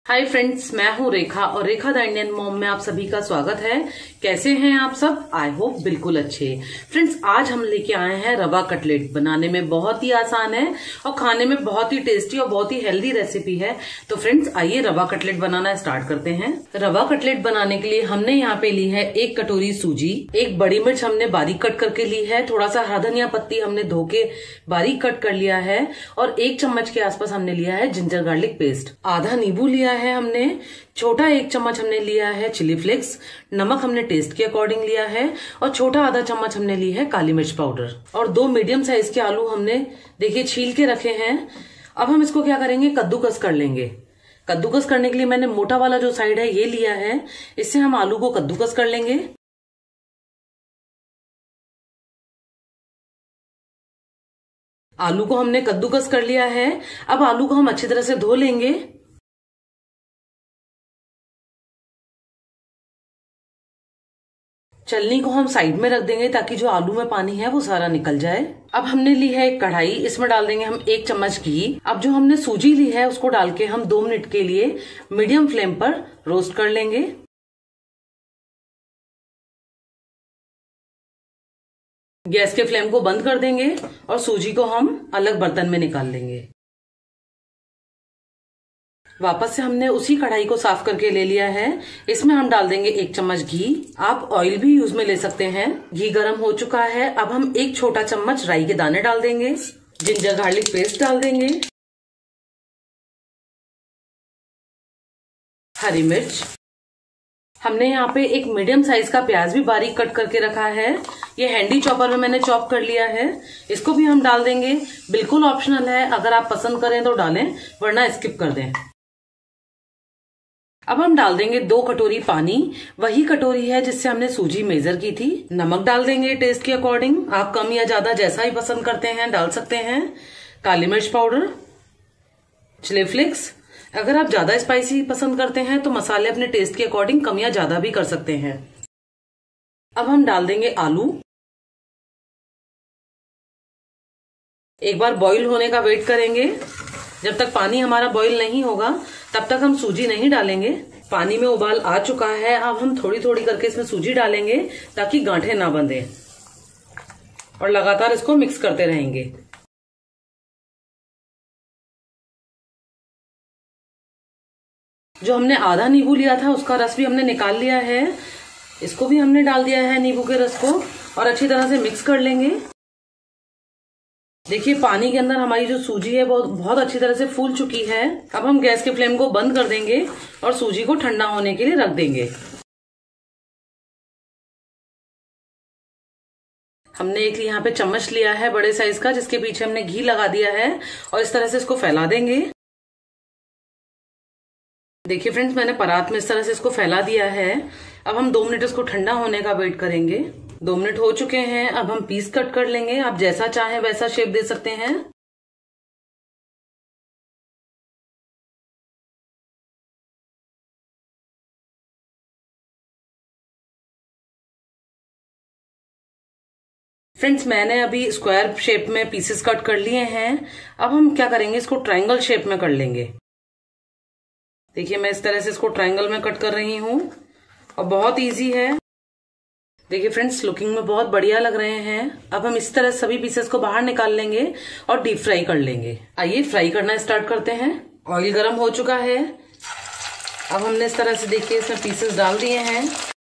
Hi friends, मैं हूँ रेखा और रेखा द इंडियन मॉम में आप सभी का स्वागत है। कैसे हैं आप सब? आई होप बिल्कुल अच्छे। फ्रेंड्स, आज हम लेके आए हैं रवा कटलेट। बनाने में बहुत ही आसान है और खाने में बहुत ही टेस्टी और बहुत ही हेल्दी रेसिपी है। तो फ्रेंड्स, आइए रवा कटलेट बनाना स्टार्ट करते हैं। रवा कटलेट बनाने के लिए हमने यहाँ पे ली है 1 कटोरी सूजी, 1 बड़ी मिर्च हमने बारीक कट करके ली है, थोड़ा सा हरा धनिया पत्ती हमने धो के बारीक कट कर लिया है और 1 चम्मच के आसपास हमने लिया है जिंजर गार्लिक पेस्ट, आधा नींबू लिया है हमने, छोटा 1 चम्मच हमने लिया है चिली फ्लेक्स, नमक हमने टेस्ट के अकॉर्डिंग लिया है और छोटा आधा चम्मच हमने ली है काली मिर्च पाउडर और 2 मीडियम साइज के आलू हमने देखिए छील के रखे हैं। अब हम इसको क्या करेंगे, कद्दूकस कर लेंगे। कद्दूकस करने के लिए मैंने मोटा वाला जो साइड है ये लिया है, इससे हम आलू को कद्दूकस कर लेंगे। आलू को हमने कद्दूकस कर लिया है। अब आलू को हम अच्छी तरह से धो लेंगे। चलनी को हम साइड में रख देंगे ताकि जो आलू में पानी है वो सारा निकल जाए। अब हमने ली है एक कढ़ाई, इसमें डाल देंगे हम 1 चम्मच घी। अब जो हमने सूजी ली है उसको डाल के हम 2 मिनट के लिए मीडियम फ्लेम पर रोस्ट कर लेंगे। गैस के फ्लेम को बंद कर देंगे और सूजी को हम अलग बर्तन में निकाल लेंगे। वापस से हमने उसी कढ़ाई को साफ करके ले लिया है। इसमें हम डाल देंगे 1 चम्मच घी। आप ऑयल भी यूज में ले सकते हैं। घी गर्म हो चुका है। अब हम 1 छोटा चम्मच राई के दाने डाल देंगे, जिंजर गार्लिक पेस्ट डाल देंगे, हरी मिर्च, हमने यहाँ पे 1 मीडियम साइज का प्याज भी बारीक कट करके रखा है, ये हैंडी चॉपर में मैंने चॉप कर लिया है। इसको भी हम डाल देंगे। बिल्कुल ऑप्शनल है, अगर आप पसंद करें तो डालें वरना स्किप कर दें। अब हम डाल देंगे 2 कटोरी पानी, वही कटोरी है जिससे हमने सूजी मेजर की थी। नमक डाल देंगे टेस्ट के अकॉर्डिंग, आप कम या ज्यादा जैसा ही पसंद करते हैं डाल सकते हैं। काली मिर्च पाउडर, चिली फ्लेक्स, अगर आप ज्यादा स्पाइसी पसंद करते हैं तो मसाले अपने टेस्ट के अकॉर्डिंग कम या ज्यादा भी कर सकते हैं। अब हम डाल देंगे आलू। एक बार बॉईल होने का वेट करेंगे। जब तक पानी हमारा बॉईल नहीं होगा तब तक हम सूजी नहीं डालेंगे। पानी में उबाल आ चुका है। अब हम थोड़ी थोड़ी करके इसमें सूजी डालेंगे ताकि गांठें ना बंधे और लगातार इसको मिक्स करते रहेंगे। जो हमने आधा नींबू लिया था उसका रस भी हमने निकाल लिया है, इसको भी हमने डाल दिया है नींबू के रस को और अच्छी तरह से मिक्स कर लेंगे। देखिए पानी के अंदर हमारी जो सूजी है वो बहुत अच्छी तरह से फूल चुकी है। अब हम गैस के फ्लेम को बंद कर देंगे और सूजी को ठंडा होने के लिए रख देंगे। हमने एक यहाँ पे चम्मच लिया है बड़े साइज का, जिसके पीछे हमने घी लगा दिया है और इस तरह से इसको फैला देंगे। देखिए फ्रेंड्स, मैंने परात में इस तरह से इसको फैला दिया है। अब हम 2 मिनट इसको ठंडा होने का वेट करेंगे। 2 मिनट हो चुके हैं। अब हम पीस कट कर लेंगे। आप जैसा चाहें वैसा शेप दे सकते हैं। फ्रेंड्स, मैंने अभी स्क्वायर शेप में पीसेस कट कर लिए हैं। अब हम क्या करेंगे, इसको ट्रायंगल शेप में कर लेंगे। देखिए मैं इस तरह से इसको ट्रायंगल में कट कर रही हूँ और बहुत इजी है। देखिए फ्रेंड्स, लुकिंग में बहुत बढ़िया लग रहे हैं। अब हम इस तरह सभी पीसेस को बाहर निकाल लेंगे और डीप फ्राई कर लेंगे। आइए फ्राई करना स्टार्ट करते हैं। ऑयल गर्म हो चुका है। अब हमने इस तरह से देखिए इसमें पीसेस डाल दिए हैं।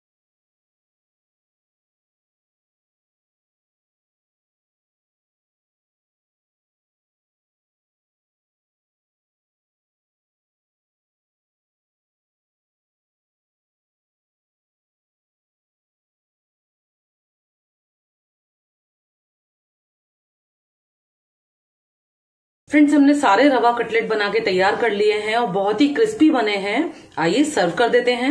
फ्रेंड्स, हमने सारे रवा कटलेट बना के तैयार कर लिए हैं और बहुत ही क्रिस्पी बने हैं। आइए सर्व कर देते हैं।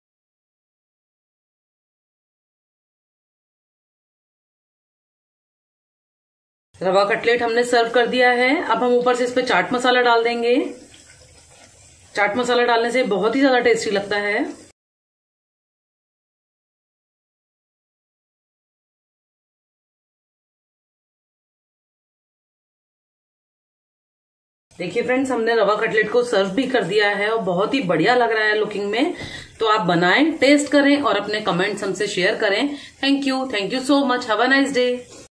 रवा कटलेट हमने सर्व कर दिया है। अब हम ऊपर से इस पे चाट मसाला डाल देंगे। चाट मसाला डालने से बहुत ही ज्यादा टेस्टी लगता है। देखिए फ्रेंड्स, हमने रवा कटलेट को सर्व भी कर दिया है और बहुत ही बढ़िया लग रहा है लुकिंग में। तो आप बनाएं, टेस्ट करें और अपने कमेंट्स हमसे शेयर करें। Thank you so much. Have a nice day.